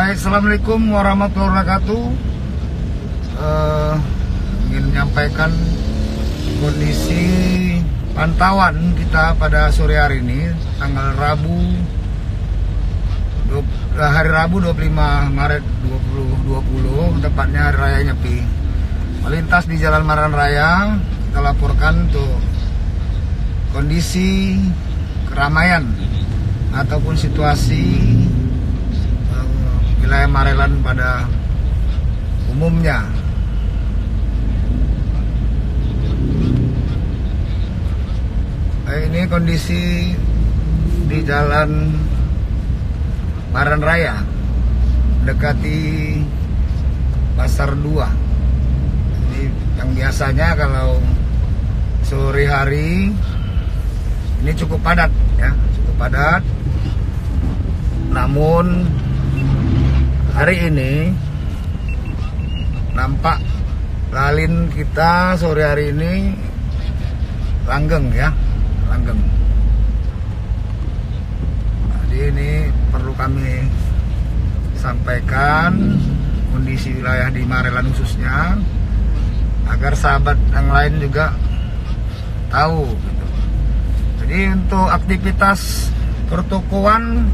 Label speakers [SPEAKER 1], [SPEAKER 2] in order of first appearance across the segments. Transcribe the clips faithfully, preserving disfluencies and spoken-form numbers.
[SPEAKER 1] Baik, assalamualaikum warahmatullahi wabarakatuh. uh, Ingin menyampaikan kondisi pantauan kita pada sore hari ini, tanggal Rabu, hari Rabu dua puluh lima Maret dua ribu dua puluh, tepatnya Hari Raya Nyepi. Melintas di Jalan Maranan Raya, kita laporkan untuk kondisi keramaian ataupun situasi uh, wilayah Marelan pada umumnya. Nah, ini kondisi di Jalan Maranan Raya, mendekati Pasar dua. Jadi yang biasanya kalau sore hari ini cukup padat ya, cukup padat. Namun hari ini nampak lalin kita sore hari ini langgeng ya, langgeng. Jadi ini perlu kami sampaikan kondisi wilayah di Marelan khususnya, agar sahabat yang lain juga tahu gitu. Jadi untuk aktivitas pertokoan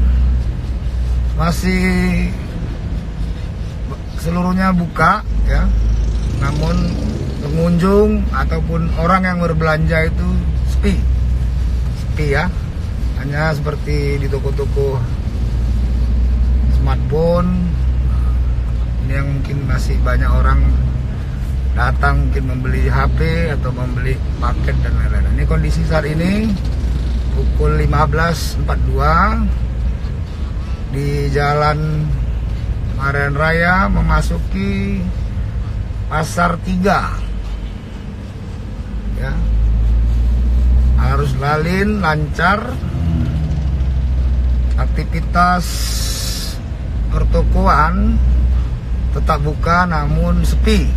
[SPEAKER 1] masih seluruhnya buka ya, namun pengunjung ataupun orang yang berbelanja itu sepi, sepi ya. Hanya seperti di toko-toko smartphone ini yang mungkin masih banyak orang datang, mungkin membeli H P atau membeli paket dan lain-lain. Ini kondisi saat ini pukul lima belas empat puluh dua di Jalan Maranan Raya memasuki Pasar tiga ya. Arus lalin lancar, aktivitas pertokoan tetap buka namun sepi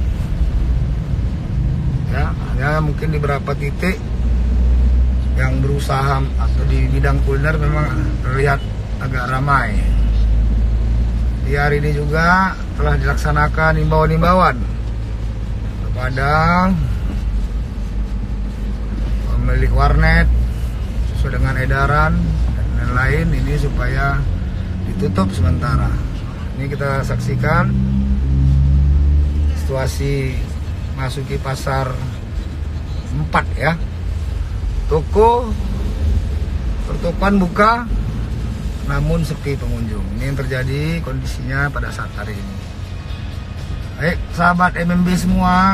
[SPEAKER 1] ya. Hanya mungkin di beberapa titik yang berusaha atau di bidang kuliner memang terlihat agak ramai. Di hari ini juga telah dilaksanakan himbauan-himbauan kepada pemilik warnet sesuai dengan edaran dan lain-lain ini supaya ditutup sementara. Ini kita saksikan situasi masuki pasar empat ya. Toko pertokoan buka namun sepi pengunjung. Ini yang terjadi kondisinya pada saat hari ini. Baik, sahabat M M B semua,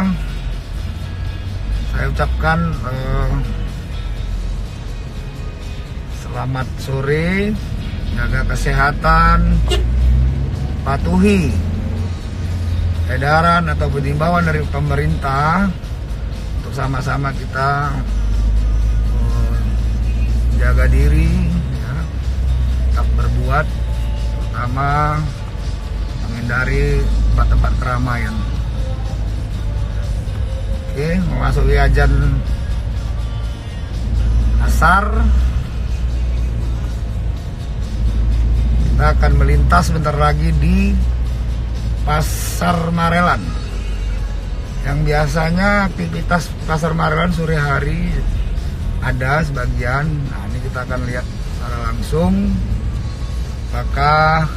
[SPEAKER 1] saya ucapkan eh, selamat sore, jaga kesehatan, patuhi edaran atau himbauan dari pemerintah untuk sama-sama kita eh, jaga diri, tetap berbuat, terutama menghindari tempat-tempat keramaian. Oke, memasuki azan asar, kita akan melintas sebentar lagi di Pasar Marelan, yang biasanya aktivitas Pasar Marelan sore hari ada sebagian. Nah, ini kita akan lihat secara langsung apakah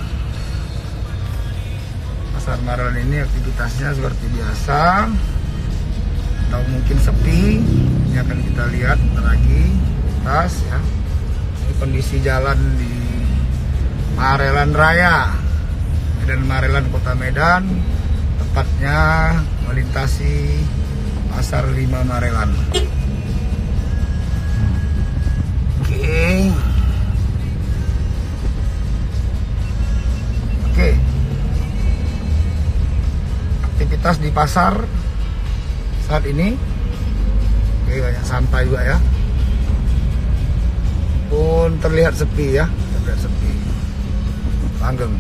[SPEAKER 1] Pasar Marelan ini aktivitasnya seperti biasa atau mungkin sepi. Ini akan kita lihat lagi tas ya. Ini kondisi jalan di Marelan Raya, Medan Marelan, Kota Medan, tepatnya melintasi Pasar lima Marelan. Oke. Oke. Aktivitas di pasar saat ini, oke, banyak sampah juga ya. Pun terlihat sepi ya, terlihat sepi, langgeng.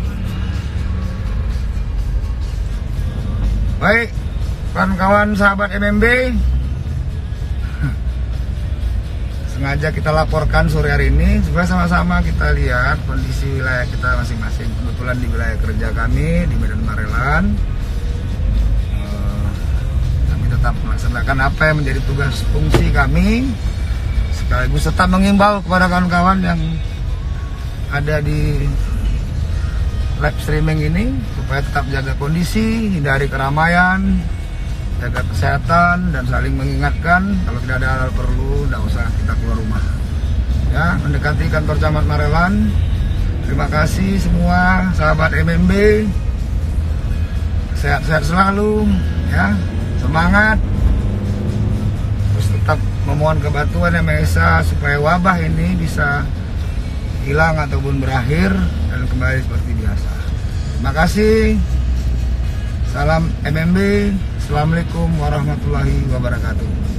[SPEAKER 1] Baik, kawan-kawan sahabat M M B, sengaja kita laporkan sore hari ini supaya sama-sama kita lihat kondisi wilayah kita masing-masing. Kebetulan di wilayah kerja kami di Medan Marelan, uh, kami tetap melaksanakan apa yang menjadi tugas fungsi kami, sekaligus tetap mengimbau kepada kawan-kawan yang ada di live streaming ini supaya tetap jaga kondisi, hindari keramaian, jaga kesehatan, dan saling mengingatkan kalau tidak ada hal perlu tidak usah kita keluar rumah ya. Mendekati kantor Camat Marelan. Terima kasih semua sahabat M M B, sehat-sehat selalu ya, semangat, terus tetap memohon kebantuan Yang Maha Esa supaya wabah ini bisa hilang ataupun berakhir dan kembali seperti biasa. Terima kasih. Salam M M B. Assalamualaikum warahmatullahi wabarakatuh.